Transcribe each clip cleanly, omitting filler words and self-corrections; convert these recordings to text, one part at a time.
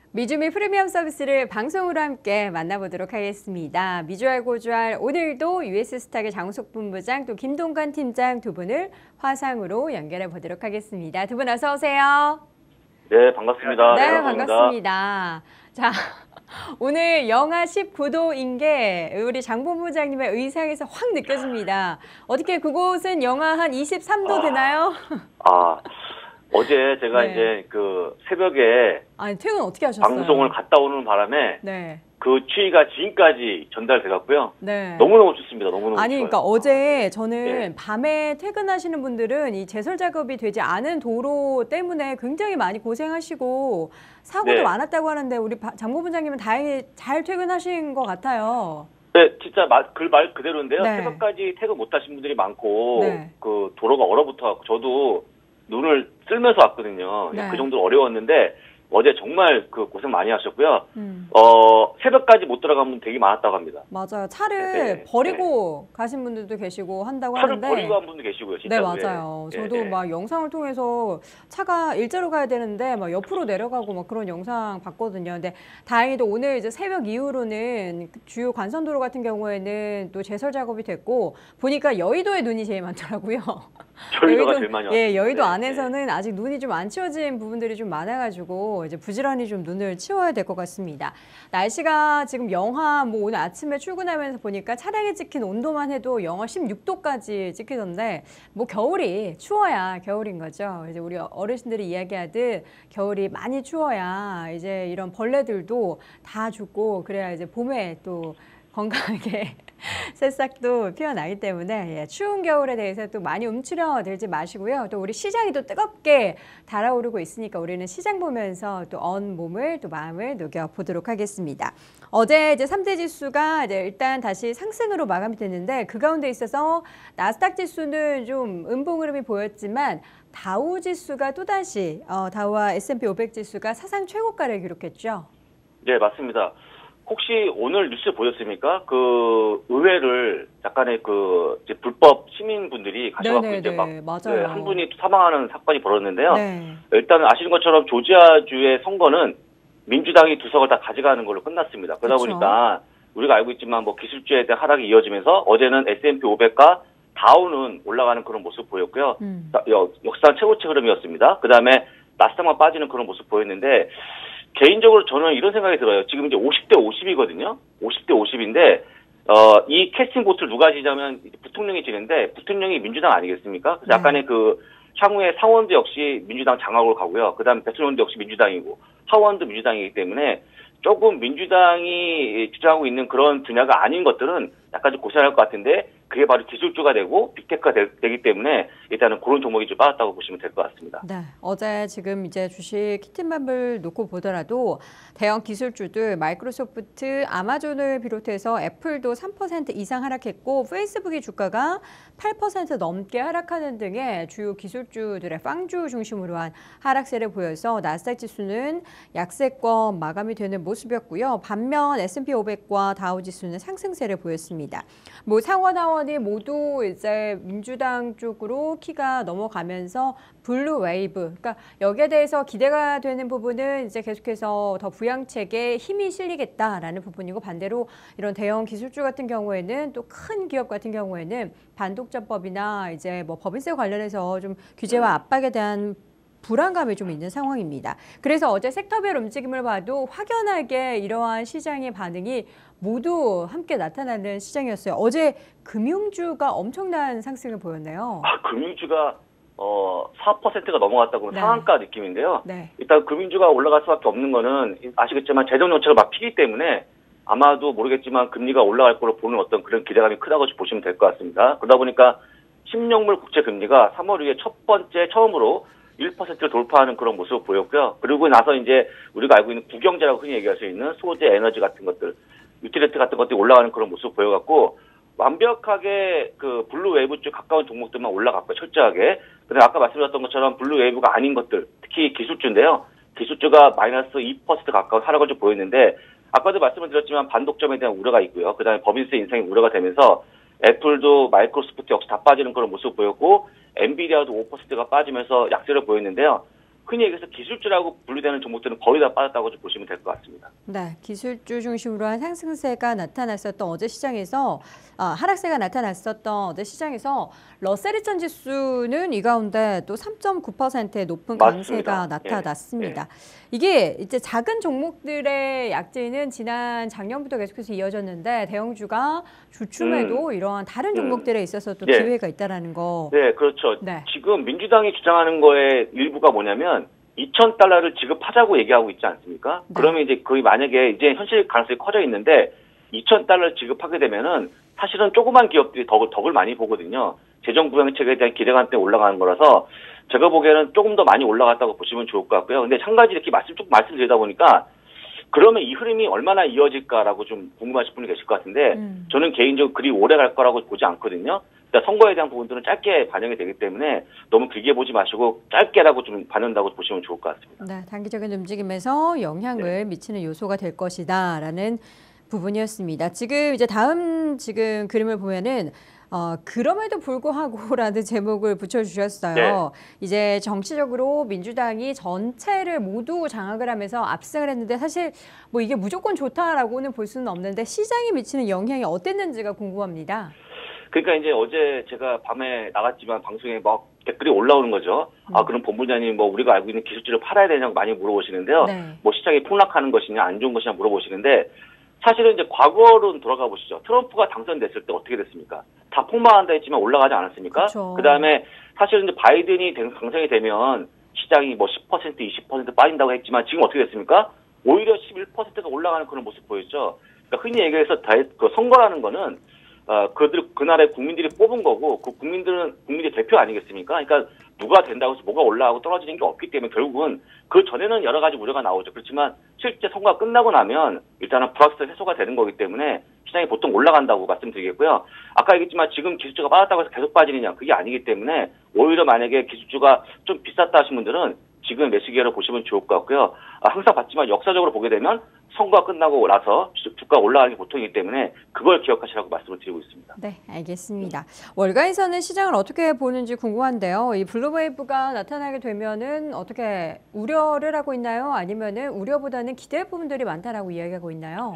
미주미 프리미엄 서비스를 방송으로 함께 만나보도록 하겠습니다. 미주알 고주알 오늘도 US스탁의 장우석 본부장 또 김동관 팀장 두 분을 화상으로 연결해 보도록 하겠습니다. 두 분 어서 오세요. 네, 반갑습니다. 네, 반갑습니다. 자, 오늘 영하 19도인 게 우리 장 본부장님의 의상에서 확 느껴집니다. 어떻게 그곳은 영하 한 23도 되나요? 어제 제가 네. 이제 그 새벽에 아니, 퇴근 어떻게 하셨어요? 방송을 갔다 오는 바람에 네. 그 추위가 지금까지 전달돼 갔고요. 네. 너무너무 춥습니다. 너무너무 아니, 추워요. 그러니까 어제 저는 네. 밤에 퇴근하시는 분들은 이 제설 작업이 되지 않은 도로 때문에 굉장히 많이 고생하시고 사고도 네. 많았다고 하는데 우리 장 본부장님은 다행히 잘 퇴근하신 것 같아요. 네, 진짜 그 말 그대로인데요. 네. 새벽까지 퇴근 못 하신 분들이 많고 네. 그 도로가 얼어붙어 갖고 저도 눈을 쓸면서 왔거든요. 네. 그 정도로 어려웠는데 어제 정말 그 고생 많이 하셨고요. 음. 새벽까지 못 들어간 분 되게 많았다고 합니다. 맞아요. 차를 네. 버리고 가신 분들도 계시고 한다고 차를 하는데. 버리고 간 분도 계시고요. 네, 진짜. 맞아요. 네. 저도 네. 막 영상을 통해서 차가 일자로 가야 되는데 막 옆으로 내려가고 막 그런 영상 봤거든요. 근데 다행히도 오늘 이제 새벽 이후로는 주요 관선도로 같은 경우에는 또 제설 작업이 됐고 보니까 여의도에 눈이 제일 많더라고요. 여의도가 제일 많이 왔어요. 예, 여의도 네, 안에서는 아직 눈이 좀 안 치워진 부분들이 좀 많아가지고 이제 부지런히 좀 눈을 치워야 될 것 같습니다. 날씨가 지금 영하 뭐 오늘 아침에 출근하면서 보니까 차량에 찍힌 온도만 해도 영하 16도까지 찍히던데 뭐 겨울이 추워야 겨울인 거죠. 이제 우리 어르신들이 이야기하듯 겨울이 많이 추워야 이제 이런 벌레들도 다 죽고 그래야 이제 봄에 또 건강하게 새싹도 피어나기 때문에 추운 겨울에 대해서 또 많이 움츠려들지 마시고요. 또 우리 시장이 또 뜨겁게 달아오르고 있으니까 우리는 시장 보면서 또 몸을 또 마음을 녹여보도록 하겠습니다. 어제 이제 3대 지수가 이제 일단 다시 상승으로 마감이 됐는데 그 가운데 있어서 나스닥 지수는 좀 음봉 흐름이 보였지만 다우 지수가 또다시 다우와 S&P 500 지수가 사상 최고가를 기록했죠. 네, 맞습니다. 혹시 오늘 뉴스 보셨습니까? 그 의회를 약간의 그 이제 불법 시민분들이 가셔갖고 이제 막 맞아요. 한 분이 사망하는 사건이 벌어졌는데요. 네. 일단은 아시는 것처럼 조지아주의 선거는 민주당이 두 석을 다 가져가는 걸로 끝났습니다. 그러다 그쵸. 보니까 우리가 알고 있지만 뭐 기술주에 대한 하락이 이어지면서 어제는 S&P 500과 다우는 올라가는 그런 모습 보였고요. 역사상 최고치 흐름이었습니다. 그 다음에 나스닥만 빠지는 그런 모습 보였는데 개인적으로 저는 이런 생각이 들어요. 지금 이제 50대 50이거든요. 50대 50인데, 이 캐스팅 보트를 누가 지냐면 부통령이 지는데, 부통령이 민주당 아니겠습니까? 그래서 약간의 그, 향후에 상원도 역시 민주당 장악으로 가고요. 그 다음에 대통령도 역시 민주당이고, 하원도 민주당이기 때문에, 조금 민주당이 주장하고 있는 그런 분야가 아닌 것들은 약간 좀 고생할 것 같은데, 그게 바로 기술주가 되고 빅테크가 되기 때문에 일단은 그런 종목이 좀 빠졌다고 보시면 될 것 같습니다. 네, 어제 지금 이제 주식 키팅맘을 놓고 보더라도 대형 기술주들 마이크로소프트, 아마존을 비롯해서 애플도 3% 이상 하락했고 페이스북의 주가가 8% 넘게 하락하는 등의 주요 기술주들의 빵주 중심으로 한 하락세를 보여서 나스닥 지수는 약세권 마감이 되는 모습이었고요. 반면 S&P 500과 다우 지수는 상승세를 보였습니다. 뭐 상원 하원이 모두 이제 민주당 쪽으로 키가 넘어가면서 블루 웨이브, 그러니까 여기에 대해서 기대가 되는 부분은 이제 계속해서 더 부양책에 힘이 실리겠다라는 부분이고 반대로 이런 대형 기술주 같은 경우에는 또 큰 기업 같은 경우에는 반독점법이나 이제 뭐 법인세 관련해서 좀 규제와 압박에 대한 불안감이 좀 있는 상황입니다. 그래서 어제 섹터별 움직임을 봐도 확연하게 이러한 시장의 반응이 모두 함께 나타나는 시장이었어요. 어제 금융주가 엄청난 상승을 보였네요. 금융주가 4%가 넘어갔다고 네. 상한가 느낌인데요. 네. 일단 금융주가 올라갈 수밖에 없는 거는 아시겠지만 재정정책을 막 피기 때문에 아마도 모르겠지만 금리가 올라갈 걸로 보는 어떤 그런 기대감이 크다고 보시면 될 것 같습니다. 그러다 보니까 10년물 국채 금리가 3월 이후에 처음으로 1%를 돌파하는 그런 모습을 보였고요. 그리고 나서 이제 우리가 알고 있는 구경제라고 흔히 얘기할 수 있는 소재, 에너지 같은 것들, 유틸리티 같은 것들이 올라가는 그런 모습을 보여갖고 완벽하게 그 블루 웨이브 쪽 가까운 종목들만 올라갔고요. 철저하게. 그다음에 아까 말씀드렸던 것처럼 블루 웨이브가 아닌 것들, 특히 기술주인데요. 기술주가 마이너스 2% 가까운 하락을 좀 보였는데 아까도 말씀을 드렸지만 반독점에 대한 우려가 있고요. 그다음에 법인세 인상이 우려가 되면서 애플도 마이크로소프트 역시 다 빠지는 그런 모습을 보였고 엔비디아도 5%가 빠지면서 약세를 보였는데요. 흔히 얘기해서 기술주라고 분류되는 종목들은 거의 다 빠졌다고 좀 보시면 될 것 같습니다. 네, 기술주 중심으로 한 상승세가 나타났었던 어제 시장에서 하락세가 나타났었던 어제 시장에서 러셀 2000 지수는 이 가운데 또 3.9%의 높은 강세가 맞습니다. 나타났습니다. 이게 이제 작은 종목들의 약진은 지난 작년부터 계속해서 이어졌는데 대형주가 주춤해도 이러한 다른 종목들에 있어서 또 기회가 있다라는 거. 네, 그렇죠. 네. 지금 민주당이 주장하는 거의 일부가 뭐냐면 2,000달러를 지급하자고 얘기하고 있지 않습니까? 네. 그러면 이제 거의 만약에 이제 현실 가능성이 커져 있는데 2,000달러를 지급하게 되면은 사실은 조그만 기업들이 덕을 많이 보거든요. 재정 부양책에 대한 기대감 때문에 올라가는 거라서 제가 보기에는 조금 더 많이 올라갔다고 보시면 좋을 것 같고요. 근데 한 가지 이렇게 말씀드리다 보니까 그러면 이 흐름이 얼마나 이어질까라고 좀 궁금하신 분이 계실 것 같은데 저는 개인적으로 그리 오래 갈 거라고 보지 않거든요. 그러니까 선거에 대한 부분들은 짧게 반영이 되기 때문에 너무 길게 보지 마시고 짧게라고 좀 반영한다고 보시면 좋을 것 같습니다. 네, 단기적인 움직임에서 영향을 미치는 요소가 될 것이다라는 부분이었습니다. 지금 이제 다음 그림을 보면은 그럼에도 불구하고라는 제목을 붙여주셨어요. 네. 이제 정치적으로 민주당이 전체를 모두 장악을 하면서 압승을 했는데 사실 뭐 이게 무조건 좋다라고는 볼 수는 없는데 시장에 미치는 영향이 어땠는지가 궁금합니다. 그러니까 이제 어제 제가 밤에 나갔지만 방송에 막 댓글이 올라오는 거죠. 그럼 본부장님 뭐 우리가 알고 있는 기술주를 팔아야 되냐고 많이 물어보시는데요. 네. 뭐 시장이 폭락하는 것이냐 안 좋은 것이냐 물어보시는데 사실은 이제 과거로 돌아가 보시죠. 트럼프가 당선됐을 때 어떻게 됐습니까? 다 폭망한다 했지만 올라가지 않았습니까? 그쵸. 그다음에 사실은 이제 바이든이 당선이 되면 시장이 뭐 10%, 20% 빠진다고 했지만 지금 어떻게 됐습니까? 오히려 11%가 올라가는 그런 모습 보였죠. 그러니까 흔히 얘기해서 그 선거라는 거는 그 나라의 국민들이 뽑은 거고, 그 국민의 대표 아니겠습니까? 그러니까 누가 된다고 해서 뭐가 올라가고 떨어지는 게 없기 때문에 결국은 그 전에는 여러 가지 우려가 나오죠. 그렇지만 실제 선거가 끝나고 나면 일단은 불확실성 해소가 되는 거기 때문에 시장이 보통 올라간다고 말씀드리겠고요. 아까 얘기했지만 지금 기술주가 빠졌다고 해서 계속 빠지느냐, 그게 아니기 때문에 오히려 만약에 기술주가 좀 비쌌다 하신 분들은 지금 매수 기회로 보시면 좋을 것 같고요. 항상 봤지만 역사적으로 보게 되면 선거가 끝나고 나서 주가가 올라가는 게 보통이기 때문에 그걸 기억하시라고 말씀을 드리고 있습니다. 네, 알겠습니다. 월가에서는 시장을 어떻게 보는지 궁금한데요. 이 블루웨이브가 나타나게 되면은 어떻게 우려를 하고 있나요? 아니면은 우려보다는 기대할 부분들이 많다라고 이야기하고 있나요?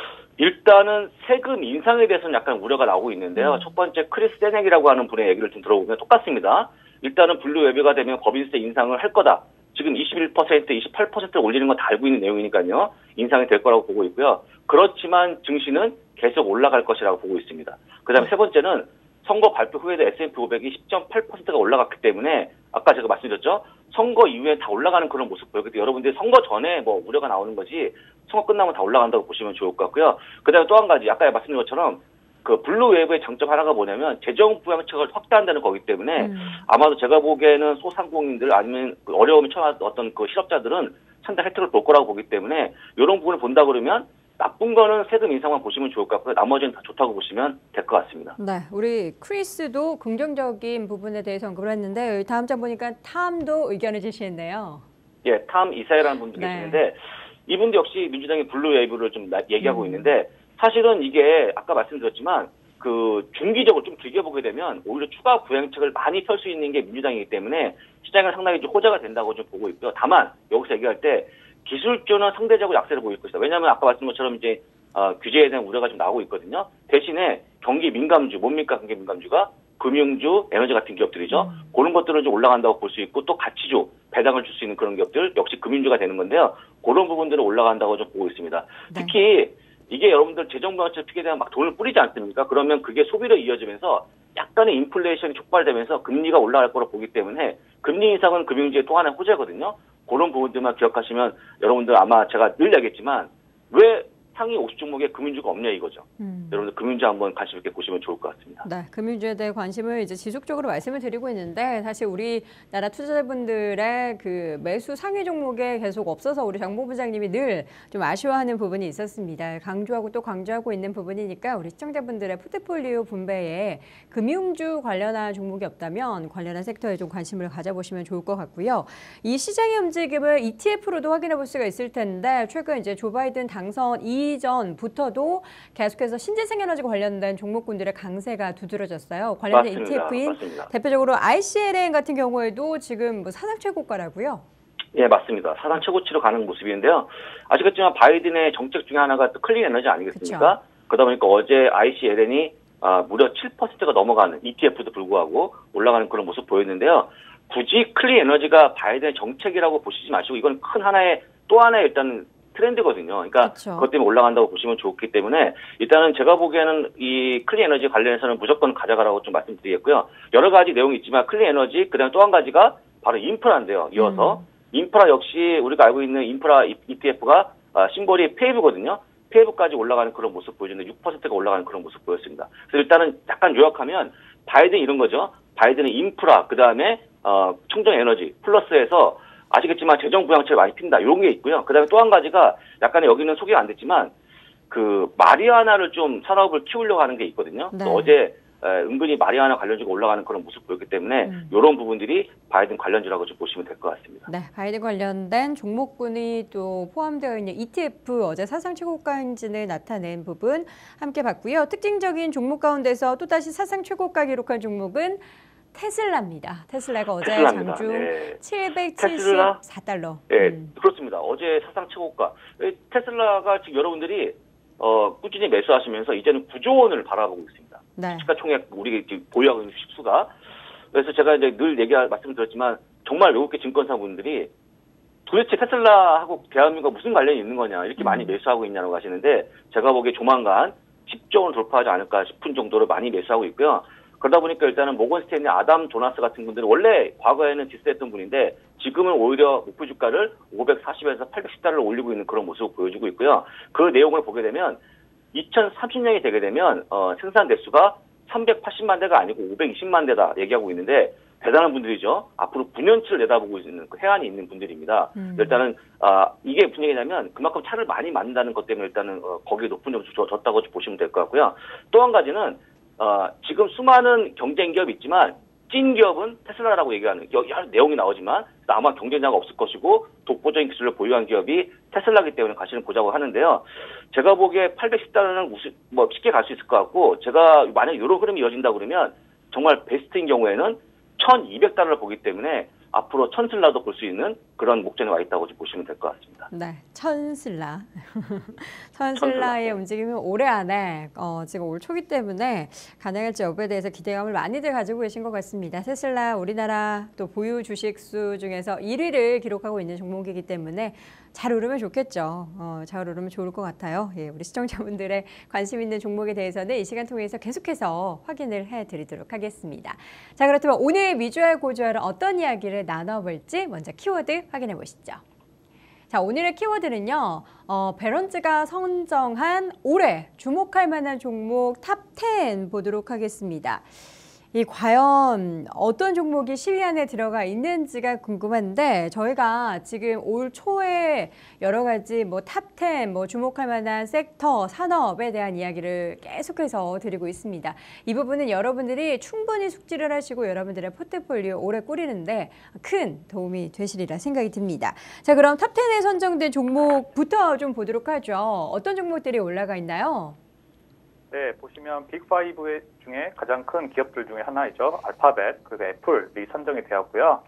일단은 세금 인상에 대해서는 약간 우려가 나오고 있는데요. 첫 번째 크리스 세넥이라고 하는 분의 얘기를 좀 들어보면 똑같습니다. 일단은 블루웨이브가 되면 법인세 인상을 할 거다. 지금 21%, 28%를 올리는 건 다 알고 있는 내용이니까요. 인상이 될 거라고 보고 있고요. 그렇지만 증시는 계속 올라갈 것이라고 보고 있습니다. 그다음에 세 번째는 선거 발표 후에도 S&P 500이 10.8%가 올라갔기 때문에 아까 제가 말씀드렸죠. 선거 이후에 다 올라가는 그런 모습 보였기 때문에 여러분들이 선거 전에 뭐 우려가 나오는 거지 선거 끝나면 다 올라간다고 보시면 좋을 것 같고요. 그다음에 또 한 가지 아까 말씀드린 것처럼 그 블루웨이브의 장점 하나가 뭐냐면 재정 부양책을 확대한다는 거기 때문에 아마도 제가 보기에는 소상공인들 아니면 어려움이 처한 어떤 그 실업자들은 상당 혜택을 볼 거라고 보기 때문에 이런 부분을 본다 그러면 나쁜 거는 세금 인상만 보시면 좋을 것 같고요. 나머지는 다 좋다고 보시면 될 것 같습니다. 네, 우리 크리스도 긍정적인 부분에 대해서 언급을 했는데 다음 장 보니까 탐도 의견을 제시했네요. 예, 탐 이사야라는 분도 계시는데 이분도 역시 민주당의 블루웨이브를 좀 얘기하고 있는데 사실은 이게 아까 말씀드렸지만 그 중기적으로 좀 길게 보게 되면 오히려 추가 부양책을 많이 펼 수 있는 게 민주당이기 때문에 시장은 상당히 좀 호재가 된다고 좀 보고 있고요. 다만 여기서 얘기할 때 기술주는 상대적으로 약세를 보이고 있어요. 왜냐하면 아까 말씀드린 것처럼 이제 규제에 대한 우려가 좀 나오고 있거든요. 대신에 경기 민감주, 뭡니까 경기 민감주가 금융주, 에너지 같은 기업들이죠. 그런 것들은 좀 올라간다고 볼 수 있고 또 가치주, 배당을 줄 수 있는 그런 기업들 역시 금융주가 되는 건데요. 그런 부분들은 올라간다고 좀 보고 있습니다. 특히 이게 여러분들 재정부양책 피게 되면 막 돈을 뿌리지 않습니까? 그러면 그게 소비로 이어지면서 약간의 인플레이션이 촉발되면서 금리가 올라갈 거로 보기 때문에 금리 인상은 금융주의 또 하나의 호재거든요. 그런 부분들만 기억하시면 여러분들 아마 제가 늘 얘기했지만 왜 상위 50종목에 금융주가 없냐 이거죠. 여러분들 금융주 한번 관심 있게 보시면 좋을 것 같습니다. 네, 금융주에 대해 관심을 이제 지속적으로 말씀을 드리고 있는데 사실 우리나라 투자자분들의 그 매수 상위 종목에 계속 없어서 우리 장 본부장님이 늘 좀 아쉬워하는 부분이 있었습니다. 강조하고 또 강조하고 있는 부분이니까 우리 시청자분들의 포트폴리오 분배에 금융주 관련한 종목이 없다면 관련한 섹터에 좀 관심을 가져보시면 좋을 것 같고요. 이 시장의 움직임을 ETF로도 확인해 볼 수가 있을 텐데 최근 이제 조 바이든 당선 이전부터도 계속해서 신재생에너지 관련된 종목군들의 강세가 두드러졌어요. 관련된 맞습니다. ETF인 맞습니다. 대표적으로 ICLN 같은 경우에도 지금 뭐 사상 최고가라고요. 예, 맞습니다. 사상 최고치로 가는 모습인데요. 아시겠지만 바이든의 정책 중에 하나가 또 클린 에너지 아니겠습니까? 그쵸. 그러다 보니까 어제 ICLN이 무려 7%가 넘어가는 ETF도 불구하고 올라가는 그런 모습 보였는데요. 굳이 클린 에너지가 바이든의 정책이라고 보시지 마시고 이건 큰 하나의 또 하나의 일단 트렌드거든요. 그러니까 그쵸. 그것 때문에 올라간다고 보시면 좋기 때문에 일단은 제가 보기에는 이 클린 에너지 관련해서는 무조건 가져가라고 좀 말씀드리겠고요. 여러 가지 내용이 있지만 클린 에너지 그다음에 또 한 가지가 바로 인프라인데요. 이어서 인프라 역시 우리가 알고 있는 인프라 ETF가 심볼이 페이브거든요. 페이브까지 올라가는 그런 모습 보여주는데 6%가 올라가는 그런 모습 보였습니다. 그래서 일단은 약간 요약하면 바이든 이런 거죠. 바이든의 인프라 그다음에 청정 에너지 플러스해서 아시겠지만 재정 부양책을 많이 핀다. 이런 게 있고요. 그다음에 또 한 가지가 약간의 여기는 소개가 안 됐지만 그 마리아나를 좀 산업을 키우려고 하는 게 있거든요. 네. 어제 은근히 마리아나 관련주가 올라가는 그런 모습 보였기 때문에 이런 부분들이 바이든 관련주라고 좀 보시면 될 것 같습니다. 네, 바이든 관련된 종목군이 또 포함되어 있는 ETF 어제 사상 최고가 행진을 나타낸 부분 함께 봤고요. 특징적인 종목 가운데서 또다시 사상 최고가 기록한 종목은 테슬라입니다. 테슬라가 어제 테슬라입니다. 장중 네. 774달러. 네, 그렇습니다. 어제 사상 최고가. 테슬라가 지금 여러분들이 꾸준히 매수하시면서 이제는 9조 원을 바라보고 있습니다. 네. 시가총액 우리 지금 보유하고 있는 수가. 그래서 제가 이제 늘 말씀드렸지만 정말 외국계 증권사 분들이 도대체 테슬라하고 대한민국과 무슨 관련이 있는 거냐 이렇게 많이 매수하고 있냐고 하시는데 제가 보기에 조만간 10조 원을 돌파하지 않을까 싶은 정도로 많이 매수하고 있고요. 그러다 보니까 일단은 모건 스탠리 아담 조나스 같은 분들은 원래 과거에는 디스했던 분인데 지금은 오히려 목표 주가를 540에서 810달러를 올리고 있는 그런 모습을 보여주고 있고요. 그 내용을 보게 되면 2030년이 되게 되면 생산 대수가 380만 대가 아니고 520만 대다 얘기하고 있는데 대단한 분들이죠. 앞으로 9년치를 내다보고 있는 그 해안이 있는 분들입니다. 일단은 이게 무슨 얘기냐면 그만큼 차를 많이 만든다는 것 때문에 일단은 거기에 높은 점수 줬다고 보시면 될 것 같고요. 또 한 가지는 지금 수많은 경쟁 기업이 있지만 찐 기업은 테슬라라고 얘기하는 여러 내용이 나오지만 아마 경쟁자가 없을 것이고 독보적인 기술을 보유한 기업이 테슬라이기 때문에 가시는 보자고 하는데요. 제가 보기에 810달러는 쉽게 갈 수 있을 것 같고 제가 만약 이런 흐름이 이어진다 그러면 정말 베스트인 경우에는 1200달러를 보기 때문에 앞으로 천슬라도 볼 수 있는 그런 목전에 와 있다고 보시면 될 것 같습니다. 네, 천슬라. 천슬라의 움직임은 올해 안에 지금 올 초기 때문에 가능할지 여부에 대해서 기대감을 많이들 가지고 계신 것 같습니다. 테슬라 우리나라 또 보유 주식수 중에서 1위를 기록하고 있는 종목이기 때문에 잘 오르면 좋겠죠. 잘 오르면 좋을 것 같아요. 예, 우리 시청자분들의 관심 있는 종목에 대해서는 이 시간 통해서 계속해서 확인을 해드리도록 하겠습니다. 자, 그렇다면 오늘 미주알 고주알은 어떤 이야기를 나눠볼지 먼저 키워드 확인해 보시죠. 자, 오늘의 키워드는요. 베런즈가 선정한 올해 주목할 만한 종목 탑 10 보도록 하겠습니다. 이 과연 어떤 종목이 10위 안에 들어가 있는지가 궁금한데 저희가 지금 올 초에 여러 가지 탑 10, 주목할 만한 섹터, 산업에 대한 이야기를 계속해서 드리고 있습니다. 이 부분은 여러분들이 충분히 숙지를 하시고 여러분들의 포트폴리오 오래 꾸리는데 큰 도움이 되시리라 생각이 듭니다. 자, 그럼 탑 10에 선정된 종목부터 좀 보도록 하죠. 어떤 종목들이 올라가 있나요? 네, 보시면 빅5 중에 가장 큰 기업들 중에 하나이죠. 알파벳, 그리고 애플이 선정이 되었고요.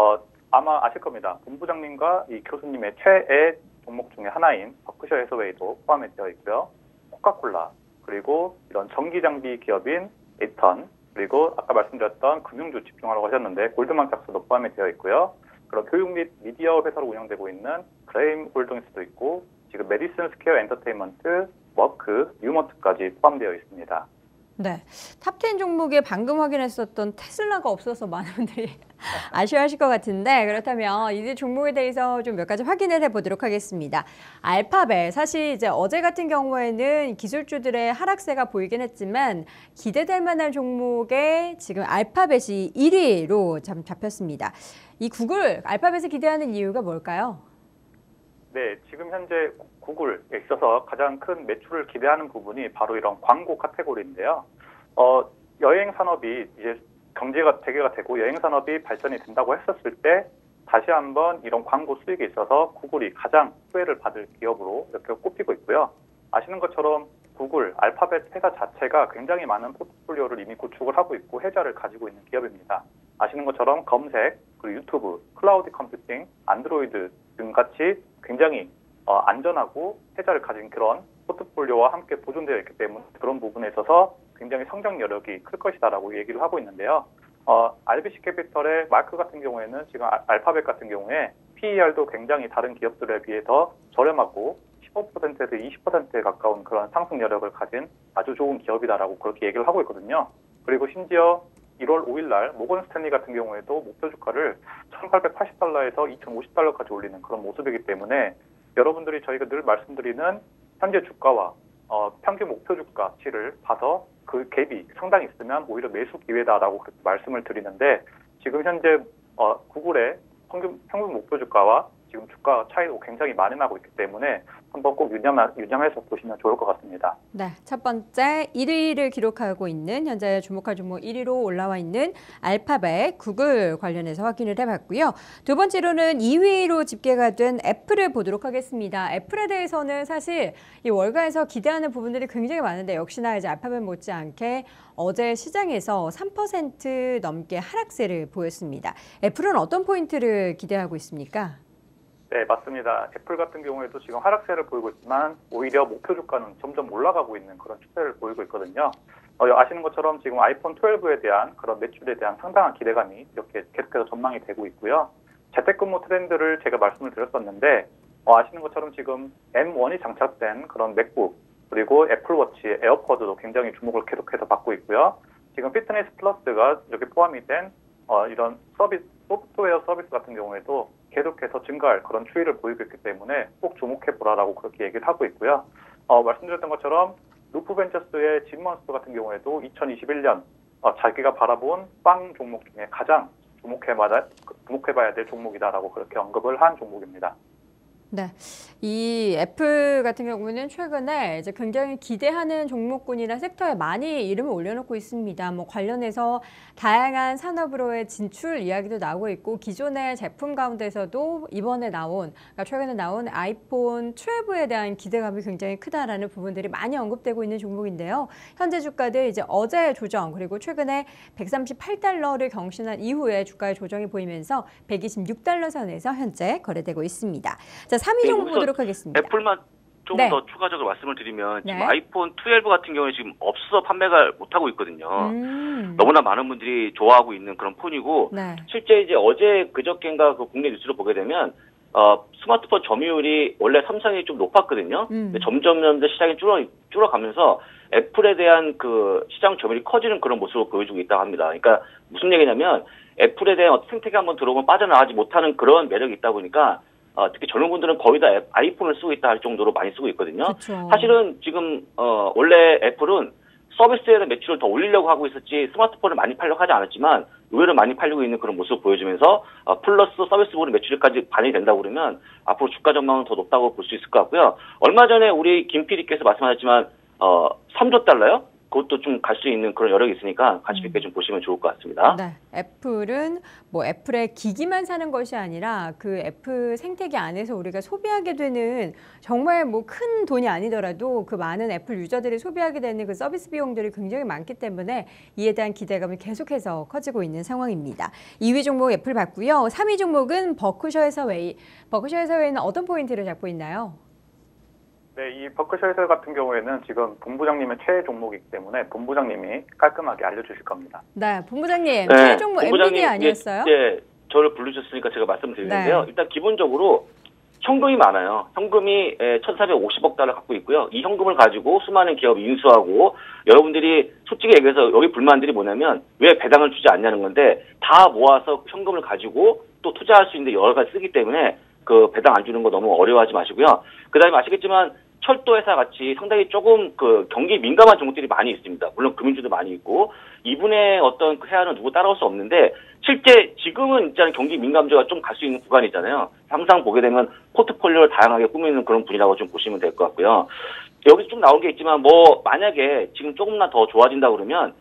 아마 아실 겁니다. 본부장님과 이 교수님의 최애 종목 중에 하나인 버크셔 해서웨이도 포함이 되어 있고요. 코카콜라, 그리고 이런 전기장비 기업인 에이턴, 그리고 아까 말씀드렸던 금융주 집중하라고 하셨는데 골드만삭스도 포함이 되어 있고요. 그런 교육 및 미디어 회사로 운영되고 있는 그레임 홀딩스도 있고 지금 메디슨 스퀘어 엔터테인먼트, 워크, 뉴먼트까지 포함되어 있습니다. 네, 탑10 종목에 방금 확인했었던 테슬라가 없어서 많은 분들이 아쉬워하실 것 같은데 그렇다면 이 종목에 대해서 좀 몇 가지 확인을 해보도록 하겠습니다. 알파벳, 사실 이제 어제 같은 경우에는 기술주들의 하락세가 보이긴 했지만 기대될 만한 종목에 지금 알파벳이 1위로 잡혔습니다. 이 구글, 알파벳을 기대하는 이유가 뭘까요? 네, 지금 현재 구글에 있어서 가장 큰 매출을 기대하는 부분이 바로 이런 광고 카테고리인데요. 여행 산업이 이제 경제가 재개가 되고 여행 산업이 발전이 된다고 했었을 때 다시 한번 이런 광고 수익에 있어서 구글이 가장 수혜를 받을 기업으로 이렇게 꼽히고 있고요. 아시는 것처럼 구글, 알파벳 회사 자체가 굉장히 많은 포트폴리오를 이미 구축을 하고 있고 혜자를 가지고 있는 기업입니다. 아시는 것처럼 검색, 그리고 유튜브, 클라우드 컴퓨팅, 안드로이드 등 같이 굉장히 안전하고 혜자를 가진 그런 포트폴리오와 함께 보존되어 있기 때문에 그런 부분에 있어서 굉장히 성장 여력이 클 것이다라고 얘기를 하고 있는데요. RBC 캐피털의 마크 같은 경우에는 지금 알파벳 같은 경우에 PER도 굉장히 다른 기업들에 비해서 저렴하고 15%에서 20%에 가까운 그런 상승 여력을 가진 아주 좋은 기업이다라고 그렇게 얘기를 하고 있거든요. 그리고 심지어 1월 5일 날 모건 스탠리 같은 경우에도 목표 주가를 1,880달러에서 2,050달러까지 올리는 그런 모습이기 때문에 여러분들이 저희가 늘 말씀드리는 현재 주가와 평균 목표 주가치를 봐서 그 갭이 상당히 있으면 오히려 매수 기회다라고 그렇게 말씀을 드리는데 지금 현재 구글의 평균 목표 주가와 지금 주가 차이도 굉장히 많이 나고 있기 때문에 한번 꼭 유념해서 보시면 좋을 것 같습니다. 네, 첫 번째 1위를 기록하고 있는 현재 주목할 종목 1위로 올라와 있는 알파벳, 구글 관련해서 확인을 해봤고요. 두 번째로는 2위로 집계가 된 애플을 보도록 하겠습니다. 애플에 대해서는 사실 이 월가에서 기대하는 부분들이 굉장히 많은데 역시나 이제 알파벳 못지않게 어제 시장에서 3% 넘게 하락세를 보였습니다. 애플은 어떤 포인트를 기대하고 있습니까? 네, 맞습니다. 애플 같은 경우에도 지금 하락세를 보이고 있지만 오히려 목표 주가는 점점 올라가고 있는 그런 추세를 보이고 있거든요. 아시는 것처럼 지금 아이폰 12에 대한 그런 매출에 대한 상당한 기대감이 이렇게 계속해서 전망이 되고 있고요. 재택근무 트렌드를 제가 말씀을 드렸었는데 아시는 것처럼 지금 M1이 장착된 그런 맥북 그리고 애플워치, 에어포드도 굉장히 주목을 계속해서 받고 있고요. 지금 피트니스 플러스가 이렇게 포함이 된 이런 소프트웨어 서비스 같은 경우에도 계속해서 증가할 그런 추이를 보이고 있기 때문에 꼭 주목해보라라고 그렇게 얘기를 하고 있고요. 말씀드렸던 것처럼 루프벤처스의 짐먼스터 같은 경우에도 2021년 자기가 바라본 빵 종목 중에 가장 주목해봐야 될 종목이다라고 그렇게 언급을 한 종목입니다. 네, 이 애플 같은 경우는 최근에 이제 굉장히 기대하는 종목군이나 섹터에 많이 이름을 올려놓고 있습니다. 뭐 관련해서 다양한 산업으로의 진출 이야기도 나오고 있고 기존의 제품 가운데서도 이번에 그러니까 최근에 나온 아이폰 12에 대한 기대감이 굉장히 크다라는 부분들이 많이 언급되고 있는 종목인데요. 현재 주가들 이제 어제 조정 그리고 최근에 138달러를 경신한 이후에 주가의 조정이 보이면서 126달러 선에서 현재 거래되고 있습니다. 자, 3위 종목 보도록 하겠습니다. 애플만 좀 더 추가적으로 말씀을 드리면 지금 네. 아이폰 12 같은 경우에 지금 없어서 판매가 못하고 있거든요. 너무나 많은 분들이 좋아하고 있는 그런 폰이고 네. 실제 이제 어제 그저께인가 그 국내 뉴스를 보게 되면 스마트폰 점유율이 원래 삼성이 좀 높았거든요. 근데 점점 시장이 줄어가면서 애플에 대한 그 시장 점유율이 커지는 그런 모습을 보여주고 있다고 합니다. 그러니까 무슨 얘기냐면 애플에 대한 어떤 생태계 한번 들어오면 빠져나가지 못하는 그런 매력이 있다 보니까 특히 젊은 분들은 거의 다 아이폰을 쓰고 있다 할 정도로 많이 쓰고 있거든요. 그쵸. 사실은 지금 원래 애플은 서비스에 대한 매출을 더 올리려고 하고 있었지 스마트폰을 많이 팔려고 하지 않았지만 의외로 많이 팔리고 있는 그런 모습을 보여주면서 플러스 서비스 부분 매출까지 반영이 된다고 그러면 앞으로 주가 전망은 더 높다고 볼 수 있을 것 같고요. 얼마 전에 우리 김 PD께서 말씀하셨지만 3조 달러요? 그것도 좀 갈 수 있는 그런 여력이 있으니까 가치 있게 좀 보시면 좋을 것 같습니다. 네, 애플은 뭐 애플의 기기만 사는 것이 아니라 그 애플 생태계 안에서 우리가 소비하게 되는 정말 뭐 큰 돈이 아니더라도 그 많은 애플 유저들이 소비하게 되는 그 서비스 비용들이 굉장히 많기 때문에 이에 대한 기대감이 계속해서 커지고 있는 상황입니다. 2위 종목 애플 봤고요. 3위 종목은 버크셔 해서웨이. 버크셔 해서웨이는 어떤 포인트를 잡고 있나요? 네, 이 버크셔 해서 같은 경우에는 지금 본부장님의 최애 종목이기 때문에 본부장님이 깔끔하게 알려주실 겁니다. 네, 본부장님 네, 최애 종목 엔비디아 아니었어요? 네, 저를 부르셨으니까 제가 말씀드리는데요. 네. 일단 기본적으로 현금이 많아요. 현금이 1,450억 달러 갖고 있고요. 이 현금을 가지고 수많은 기업이 인수하고 여러분들이 솔직히 얘기해서 여기 불만들이 뭐냐면 왜 배당을 주지 않냐는 건데 다 모아서 현금을 가지고 또 투자할 수 있는데 여러 가지 쓰기 때문에 그 배당 안 주는 거 너무 어려워하지 마시고요. 그다음에 아시겠지만 철도회사 같이 상당히 조금 그 경기 민감한 종목들이 많이 있습니다. 물론 금융주도 많이 있고 이분의 어떤 그 해안은 누구 따라올 수 없는데 실제 지금은 있잖아요. 경기 민감주가 좀 갈 수 있는 구간이잖아요. 항상 보게 되면 포트폴리오를 다양하게 꾸미는 그런 분이라고 좀 보시면 될 것 같고요. 여기 좀 나온 게 있지만 뭐 만약에 지금 조금만 더 좋아진다 그러면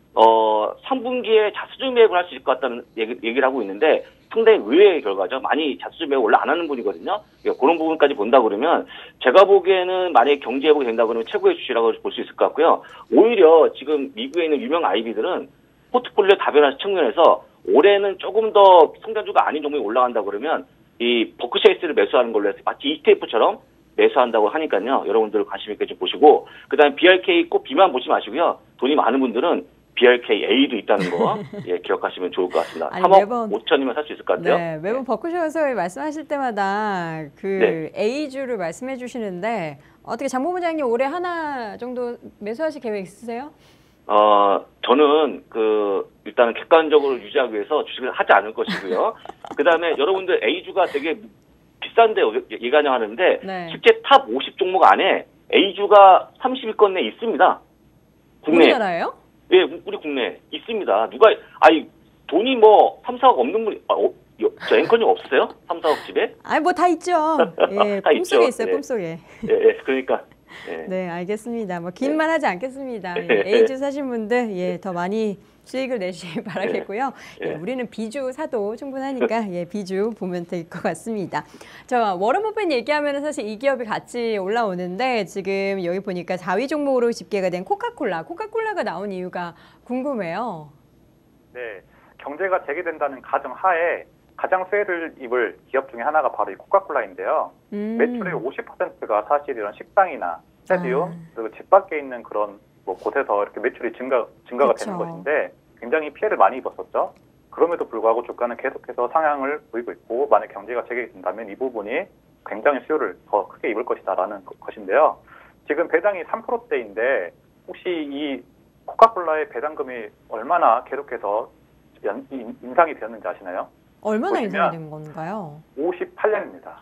3분기에 자수주 매입을 할 수 있을 것 같다는 얘기를 하고 있는데 상당히 의외의 결과죠. 많이 자수주 매입 원래 안 하는 분이거든요. 그런 부분까지 본다 그러면 제가 보기에는 만약에 경제 회복이 된다 그러면 최고의 주식이라고 볼 수 있을 것 같고요. 오히려 지금 미국에 있는 유명 IB들은 포트폴리오 다변화 측면에서 올해는 조금 더 성장주가 아닌 종목이 올라간다 그러면 이 버크셔에스를 매수하는 걸로 해서 마치 ETF처럼 매수한다고 하니까요. 여러분들 관심 있게 좀 보시고 그다음에 BRK 꼭 B만 보지 마시고요. 돈이 많은 분들은 BRKA도 있다는 거 예, 기억하시면 좋을 것 같습니다. 아니, 3억 매번, 5천이면 살 수 있을 것 같아요. 네, 매번 버크셔에서 말씀하실 때마다 그 네. A주를 말씀해 주시는데 어떻게 장 본부장님 올해 하나 정도 매수하실 계획 있으세요? 저는 일단은 객관적으로 유지하기 위해서 주식을 하지 않을 것이고요. 그 다음에 여러분들 A주가 되게 비싼데 예가능하는데 네. 실제 탑 50 종목 안에 A주가 30위권 내에 있습니다. 국내. 우리나라예요? 예, 우리 국내에 있습니다. 돈이 3, 4억 없는 분이, 저 앵커님 없으세요? 3, 4억 집에? 아니, 뭐 다 있죠. 예, 다 꿈속에 있죠. 있어요, 네. 꿈속에. 예, 그러니까. 예. 네, 알겠습니다. 뭐 긴 말 하지 않겠습니다. 예, A주 사신 분들 예, 더 많이 수익을 내시길 바라겠고요. 예, 우리는 B주 사도 충분하니까 예, B주 보면 될 것 같습니다. 자, 워런 버핏 얘기하면 사실 이 기업이 같이 올라오는데 지금 여기 보니까 4위 종목으로 집계가 된 코카콜라가 나온 이유가 궁금해요. 네, 경제가 재개된다는 가정하에 가장 수혜를 입을 기업 중에 하나가 바로 이 코카콜라인데요. 매출의 50%가 사실 이런 식당이나 스타디움 그리고 집 밖에 있는 그런 곳에서 이렇게 매출이 증가가 그쵸. 되는 것인데 굉장히 피해를 많이 입었었죠. 그럼에도 불구하고 주가는 계속해서 상향을 보이고 있고 만약 경제가 재개된다면 이 부분이 굉장히 수요를 더 크게 입을 것이다라는 것인데요. 지금 배당이 3%대인데 혹시 이 코카콜라의 배당금이 얼마나 계속해서 인상이 되었는지 아시나요? 얼마나 인상이 된 건가요? 58년입니다.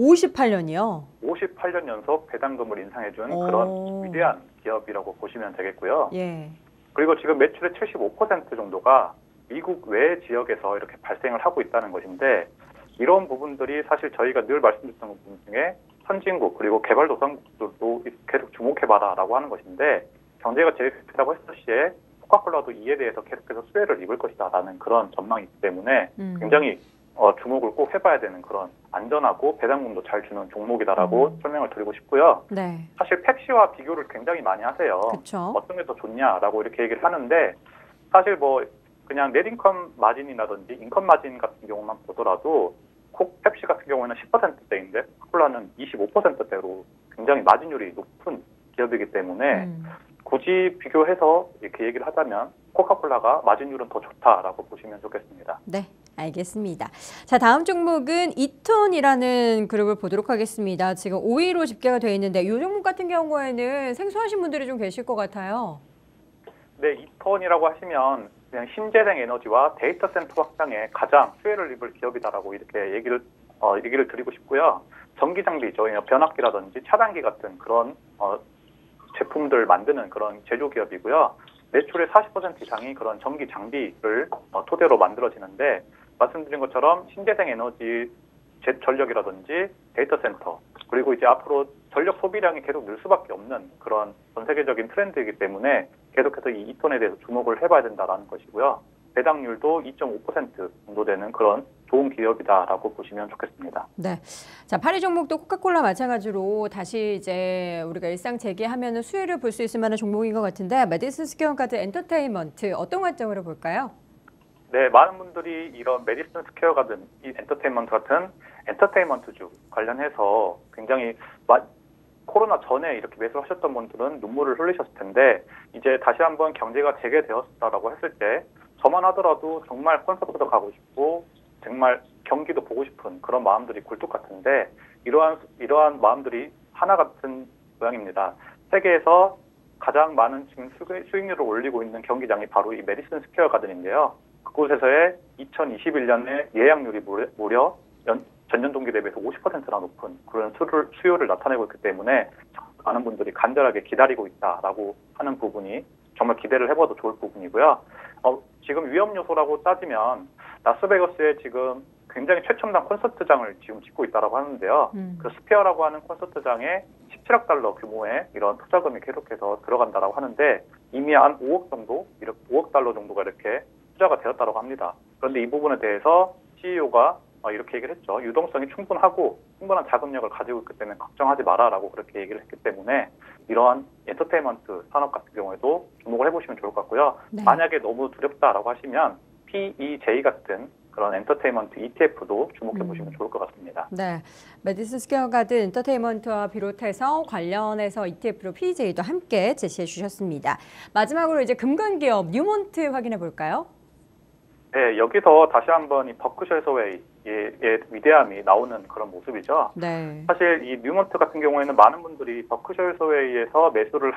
58년이요? 58년 연속 배당금을 인상해준 그런 위대한 기업이라고 보시면 되겠고요. 예. 그리고 지금 매출의 75% 정도가 미국 외 지역에서 이렇게 발생을 하고 있다는 것인데 이런 부분들이 사실 저희가 늘 말씀드렸던 부분 중에 선진국 그리고 개발도상국들도 계속 주목해봐라라고 하는 것인데 경제가 재개된다고 했을 시에 코카콜라도 이에 대해서 계속해서 수혜를 입을 것이다라는 그런 전망이 있기 때문에 굉장히 주목을 꼭 해봐야 되는 그런 안전하고 배당금도 잘 주는 종목이다라고 설명을 드리고 싶고요. 네. 사실 펩시와 비교를 굉장히 많이 하세요. 그쵸. 어떤 게 더 좋냐라고 이렇게 얘기를 하는데 사실 그냥 넷인컴 마진이라든지 인컴 마진 같은 경우만 보더라도 펩시 같은 경우에는 10%대인데 코카콜라는 25%대로 굉장히 마진율이 높은 기업이기 때문에 굳이 비교해서 이렇게 얘기를 하자면 코카콜라가 마진율은 더 좋다라고 보시면 좋겠습니다. 네, 알겠습니다. 자, 다음 종목은 이톤이라는 그룹을 보도록 하겠습니다. 지금 5위로 집계가 되어 있는데 이 종목 같은 경우에는 생소하신 분들이 좀 계실 것 같아요. 네, 이톤이라고 하시면 그냥 신재생 에너지와 데이터 센터 확장에 가장 수혜를 입을 기업이다라고 이렇게 얘기를 드리고 싶고요. 전기 장비죠, 변압기라든지 차단기 같은 그런 제품들 만드는 그런 제조 기업이고요. 매출의 40% 이상이 그런 전기 장비를 토대로 만들어지는데 말씀드린 것처럼 신재생 에너지 전력이라든지 데이터 센터 그리고 이제 앞으로 전력 소비량이 계속 늘 수밖에 없는 그런 전 세계적인 트렌드이기 때문에 계속해서 이 이톤에 대해서 주목을 해봐야 된다라는 것이고요. 배당률도 2.5% 정도 되는 그런 좋은 기업이다라고 보시면 좋겠습니다. 네. 자, 8위 종목도 코카콜라 마찬가지로 다시 이제 우리가 일상 재개하면 수혜를 볼 수 있을 만한 종목인 것 같은데 메디슨 스퀘어 가드 엔터테인먼트 어떤 관점으로 볼까요? 네, 많은 분들이 이런 메디슨 스퀘어 가든 이 엔터테인먼트 같은 엔터테인먼트주 관련해서 굉장히 코로나 전에 이렇게 매수를 하셨던 분들은 눈물을 흘리셨을 텐데 이제 다시 한번 경제가 재개되었다라고 했을 때 저만 하더라도 정말 콘서트도 가고 싶고 정말 경기도 보고 싶은 그런 마음들이 굴뚝 같은데 이러한 마음들이 하나 같은 모양입니다. 세계에서 가장 많은 지금 수익률을 올리고 있는 경기장이 바로 이 메디슨 스퀘어 가든인데요. 그곳에서의 2021년에 예약률이 무려 전년 동기 대비해서 50%나 높은 그런 수요를 나타내고 있기 때문에 많은 분들이 간절하게 기다리고 있다라고 하는 부분이 정말 기대를 해봐도 좋을 부분이고요. 지금 위험 요소라고 따지면 라스베가스에 지금 굉장히 최첨단 콘서트장을 지금 짓고 있다라고 하는데요. 그 스피어라고 하는 콘서트장에 17억 달러 규모의 이런 투자금이 계속해서 들어간다라고 하는데 이미 한 5억 달러 정도가 이렇게 투자가 되었다고 합니다. 그런데 이 부분에 대해서 CEO가 이렇게 얘기를 했죠. 유동성이 충분하고 충분한 자금력을 가지고 있기 때문에 걱정하지 마라라고 그렇게 얘기를 했기 때문에 이러한 엔터테인먼트 산업 같은 경우에도 주목을 해보시면 좋을 것 같고요. 네. 만약에 너무 두렵다라고 하시면 PEJ 같은 그런 엔터테인먼트 ETF도 주목해 보시면 좋을 것 같습니다. 네, 메디슨 스퀘어 가든 엔터테인먼트와 비롯해서 관련해서 ETF로 PJ도 함께 제시해 주셨습니다. 마지막으로 이제 금관기업 뉴몬트 확인해 볼까요? 네, 여기서 다시 한번 이 버크셔 해서웨이의 위대함이 나오는 그런 모습이죠. 네. 사실 이 뉴몬트 같은 경우에는 많은 분들이 버크셔 해서웨이에서 매수를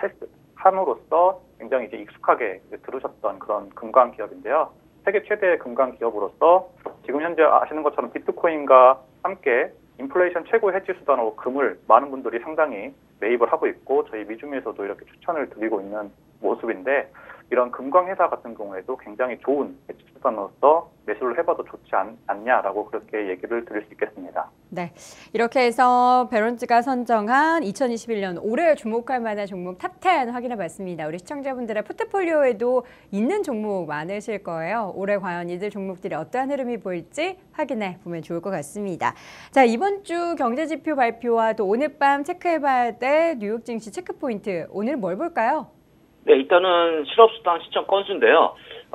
함으로써 굉장히 이제 익숙하게 들으셨던 그런 금관 기업인데요. 세계 최대의 금관 기업으로서 지금 현재 아시는 것처럼 비트코인과 함께 인플레이션 최고 해지 수단으로 금을 많은 분들이 상당히 매입을 하고 있고 저희 미주미에서도 이렇게 추천을 드리고 있는 모습인데 이런 금광 회사 같은 경우에도 굉장히 좋은 해지 수단으로서 매수를 해봐도 좋지 않냐라고 그렇게 얘기를 드릴 수 있겠습니다. 네, 이렇게 해서 베런즈가 선정한 2021년 올해 주목할 만한 종목 탑10 확인해봤습니다. 우리 시청자분들의 포트폴리오에도 있는 종목 많으실 거예요. 올해 과연 이들 종목들이 어떠한 흐름이 보일지 확인해 보면 좋을 것 같습니다. 자, 이번 주 경제지표 발표와 또 오늘 밤 체크해봐야 될 뉴욕 증시 체크포인트, 오늘 뭘 볼까요? 네, 일단은 실업수당 신청 건수인데요.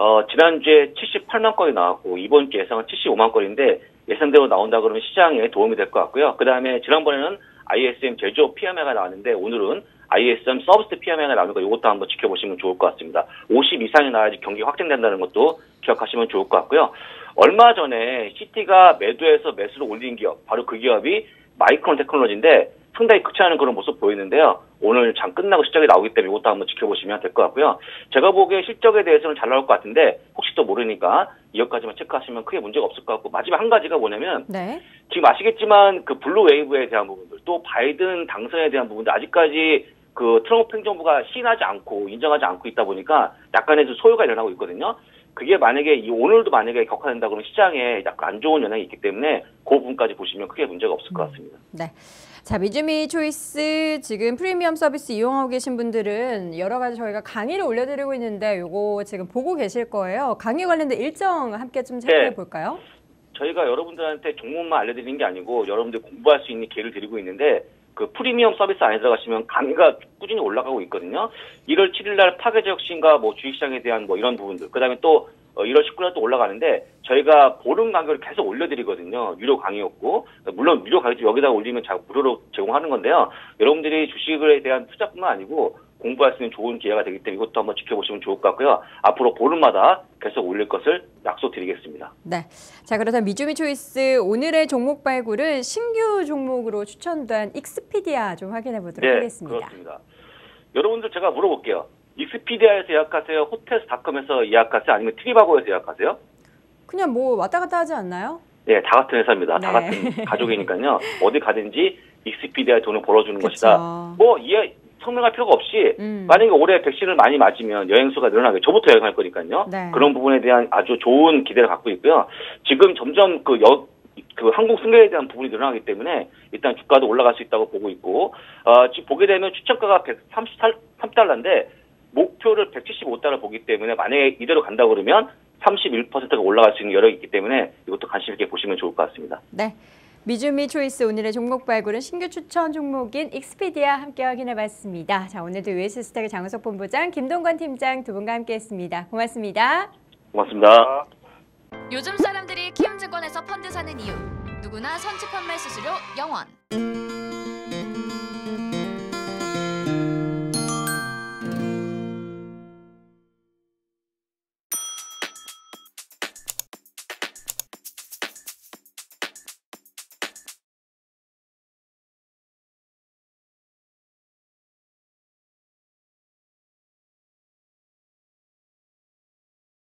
지난주에 78만 건이 나왔고 이번 주 예상은 75만 건인데 예상대로 나온다 그러면 시장에 도움이 될 것 같고요. 그 다음에 지난번에는 ISM 제조업 PMI가 나왔는데 오늘은 ISM 서비스 PMI가 나오니까 이것도 한번 지켜보시면 좋을 것 같습니다. 50 이상이 나야지 경기 확정된다는 것도 기억하시면 좋을 것 같고요. 얼마 전에 CT가 매도해서 매수를 올린 기업, 바로 그 기업이 마이크론 테크놀로지인데 상당히 극찬하는 그런 모습 보이는데요. 오늘 장 끝나고 실적이 나오기 때문에 이것도 한번 지켜보시면 될 것 같고요. 제가 보기에 실적에 대해서는 잘 나올 것 같은데 혹시 또 모르니까 이것까지만 체크하시면 크게 문제가 없을 것 같고 마지막 한 가지가 뭐냐면 네. 지금 아시겠지만 그 블루 웨이브에 대한 부분들 또 바이든 당선에 대한 부분들 아직까지 그 트럼프 행정부가 시인하지 않고 인정하지 않고 있다 보니까 약간의 좀 소요가 일어나고 있거든요. 그게 만약에 오늘도 만약에 격화된다 그러면 시장에 약간 안 좋은 영향이 있기 때문에 그 부분까지 보시면 크게 문제가 없을 것 같습니다. 네. 자, 미주미 초이스 지금 프리미엄 서비스 이용하고 계신 분들은 여러 가지 저희가 강의를 올려드리고 있는데 요거 지금 보고 계실 거예요. 강의 관련된 일정 함께 좀 체크해 볼까요? 저희가 여러분들한테 종목만 알려드리는 게 아니고 여러분들 공부할 수 있는 기회를 드리고 있는데 그 프리미엄 서비스 안에 들어가시면 강의가 꾸준히 올라가고 있거든요. 1월 7일 날 파괴적 신과 뭐 주식시장에 대한 뭐 이런 부분들, 그 다음에 또 1월 19일 또 올라가는데 저희가 보름 간격을 계속 올려드리거든요. 유료 강의였고 물론 무료 강의 여기다가 올리면 무료로 제공하는 건데요. 여러분들이 주식에 대한 투자뿐만 아니고 공부할 수 있는 좋은 기회가 되기 때문에 이것도 한번 지켜보시면 좋을 것 같고요. 앞으로 보름마다 계속 올릴 것을 약속드리겠습니다. 네. 자, 그래서 미주미 초이스 오늘의 종목 발굴은 신규 종목으로 추천된 익스피디아 좀 확인해 보도록 하겠습니다. 그렇습니다. 여러분들 제가 물어볼게요. 익스피디아에서 예약하세요? 호텔스닷컴에서 예약하세요? 아니면 트리바고에서 예약하세요? 그냥 뭐 왔다 갔다 하지 않나요? 네, 다 같은 회사입니다. 다 같은 가족이니까요. 어디 가든지 익스피디아에 돈을 벌어주는 것이다. 뭐 설명할 필요가 없이 만약에 올해 백신을 많이 맞으면 여행수가 늘어나게 저부터 여행할 거니까요. 네. 그런 부분에 대한 아주 좋은 기대를 갖고 있고요. 지금 점점 그 항공 승객에 대한 부분이 늘어나기 때문에 일단 주가도 올라갈 수 있다고 보고 있고 지금 보게 되면 추천가가 133달러인데 목표를 175달러 보기 때문에 만약에 이대로 간다 그러면 31%가 올라갈 수 있는 여력이 있기 때문에 이것도 관심 있게 보시면 좋을 것 같습니다. 네. 미주미 초이스 오늘의 종목 발굴은 신규 추천 종목인 익스피디아 함께 확인해봤습니다. 자, 오늘도 US스탁의 장우석 본부장, 김동관 팀장 두 분과 함께했습니다. 고맙습니다. 고맙습니다. 요즘 사람들이 키움증권에서 펀드 사는 이유, 누구나 선취 판매 수수료 0원.